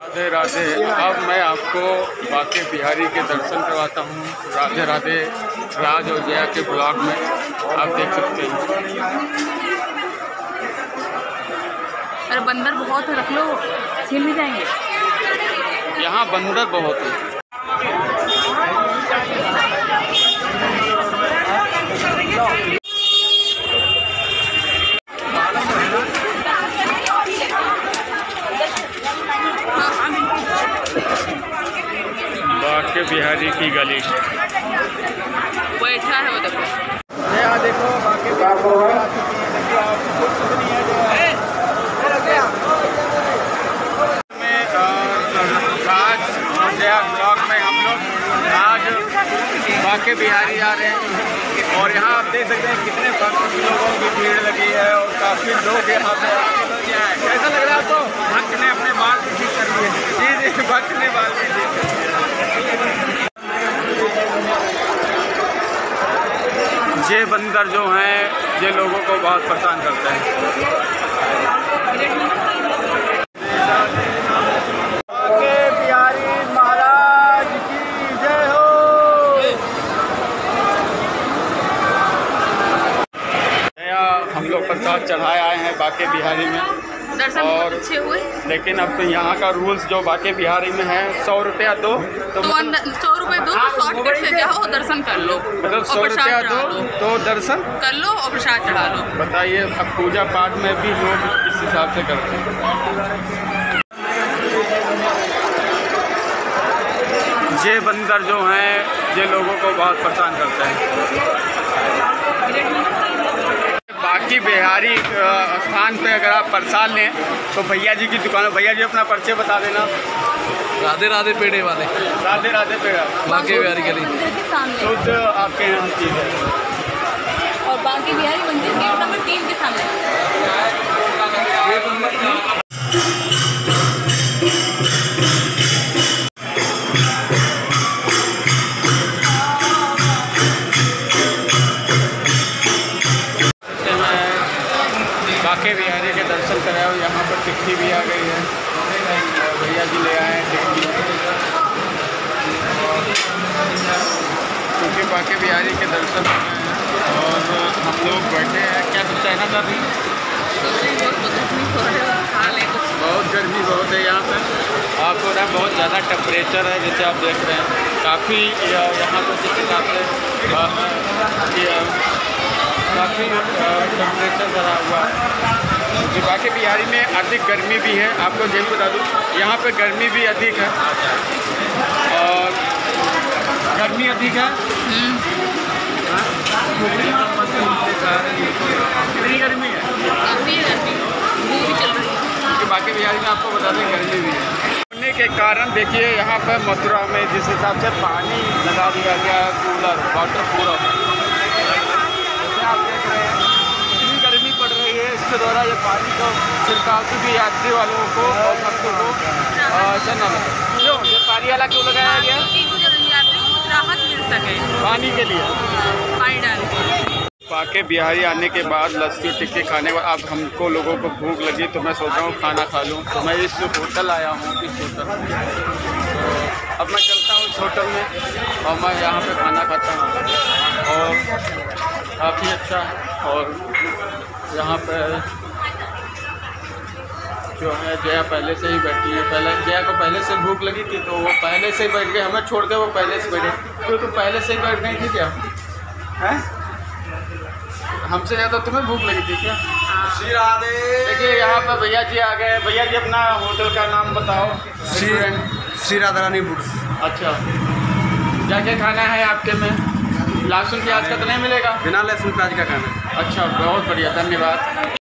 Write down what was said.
राधे राधे। अब मैं आपको बाके बिहारी के दर्शन करवाता हूँ। राधे राधे। राज और जया के ब्लॉग में आप देख सकते हैं। अरे बंदर बहुत है, रख लो, छीन नहीं जाएंगे। यहाँ बंदर बहुत है। बाके बिहारी की गली बैठा है वो देखो। यहाँ देखो बाके जया ब्लॉक में हम लोग आज बाके बिहारी आ रहे हैं और यहाँ आप देख सकते हैं कितने लोगों की भीड़ लगी है और काफ़ी लोग यहाँ पे। कैसा लग रहा है आपको? भक्त ने अपने बाल भी ठीक कर लिए। जी भक्त ने बाल भी ठीक कर लिए। ये बंदर जो हैं ये लोगों को बहुत परेशान करते हैं। हम लोग प्रसाद चढ़ाए आए हैं बाके बिहारी में दर्शन और बहुत अच्छे हुए। लेकिन अब तो यहाँ का रूल्स जो बाके बिहारी में है 100 रुपया दो तो 100 रुपये दो तो शॉर्टकट से जाओ दर्शन कर लो, मतलब 100 रुपया दो तो दर्शन कर लो और प्रसाद चढ़ा लो। बताइए अब पूजा पाठ में भी लोग इस हिसाब से करते हैं। ये बंदर जो हैं ये लोगों को बहुत परेशान करते हैं। बाके बिहारी स्थान पे अगर आप प्रसाद लें तो भैया जी की दुकान। भैया जी अपना परिचय बता देना। राधे राधे पेड़े वाले। राधे राधे पेड़ा बाके बिहारी गली शुद्ध आपके यहाँ चीज़ है। और बाके बिहारी मंदिर गेट नंबर 3 के सामने। बाके बिहारी के दर्शन कराए और यहाँ पर टिक्की भी आ गई है और भैया जी ले आए हैं टिक्की। क्योंकि बाके बिहारी के दर्शन हो रहे हैं और हम लोग बैठे हैं। क्या कुछ कहना चाहते हैं? बहुत गर्मी बहुत है यहाँ पर। आपको ना बहुत ज़्यादा टेम्परेचर है जैसे आप देख रहे हैं। काफ़ी यहाँ पर जिस हिसाब से काफ़ी टेम्परेचर बढ़ा हुआ है। बाके बिहारी में अधिक गर्मी भी है। आपको ये बता दूँ यहाँ पे गर्मी भी अधिक है और गर्मी अधिक है। कितनी गर्मी है? क्योंकि बाके बिहारी में आपको बता दें गर्मी भी है होने के कारण देखिए यहाँ पर मथुरा में जिस हिसाब से पानी लगा दिया गया है कूलर वाटर पूरा। आप देख रहे हैं कितनी गर्मी पड़ रही है। इसके द्वारा ये पानी को छिड़काव से भी यात्री वालों को और भक्तों को अच्छा न लगे। क्यों ये पानी वाला क्यों लगाया गया? यात्रियों को राहत मिल सके पानी के लिए पानी डाल के। बाके बिहारी आने के बाद लस्सी टिक्की खाने के बाद अब हमको लोगों को भूख लगी तो मैं सोच रहा हूँ खाना खा लूँ। तो मैं इस होटल आया हूँ इस होटल तो अब मैं चलता हूँ इस होटल में और मैं यहाँ पे खाना खाता हूँ और काफ़ी अच्छा। और यहाँ पर जो है जया पहले से ही बैठी है। जया को पहले से भूख लगी थी तो वो पहले से ही बैठ गए। हमें छोड़ के वो पहले से बैठे। क्यों तुम पहले से ही बैठ गई थी क्या? हैं हमसे ज़्यादा तुम्हें भूख लगी थी क्या? श्री राधे। देखिए यहाँ पर भैया जी आ गए। भैया जी अपना होटल का नाम बताओ। श्री राधा रानी फूड्स। अच्छा क्या क्या खाना है आपके में? लहसुन प्याज का तो नहीं मिलेगा? बिना लहसुन प्याज का खाना। अच्छा बहुत बढ़िया धन्यवाद।